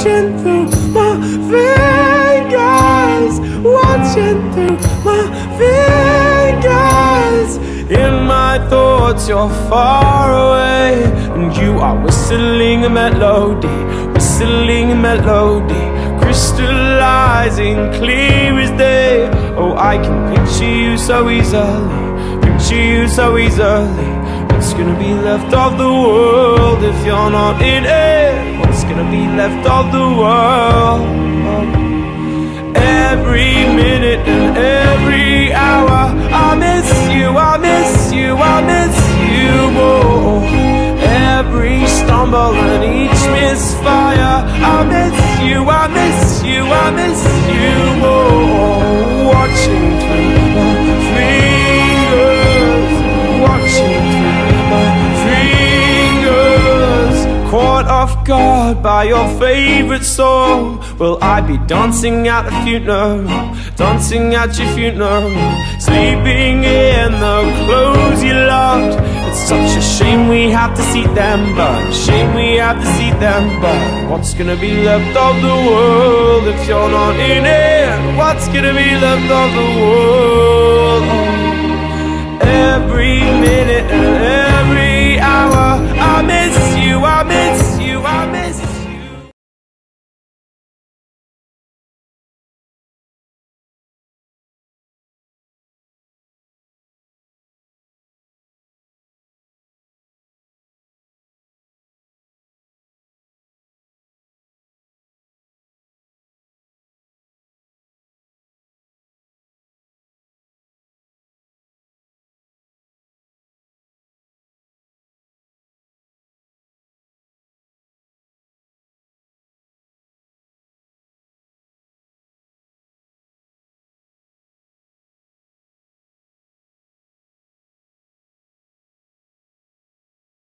watching through my fingers, watching through my fingers. In my thoughts you're far away, and you are whistling a melody, whistling a melody, crystallizing clear as day. Oh, I can picture you so easily, picture you so easily. What's gonna be left of the world if you're not in it? What's gonna be left of the world? Every minute and every hour, I miss you, I miss you, I miss you more. Every stumble and each misfire, I miss you, I miss you, I miss you more. Watching through my fingers, watching through my fingers. Caught off guard by your favorite song, will I be dancing at a funeral, dancing at your funeral, sleeping in the clothes you loved? It's such a shame we have to see them, but shame we have to see them, but what's gonna be left of the world if you're not in it? What's gonna be left of the world? Every minute and every hour, I miss you, I miss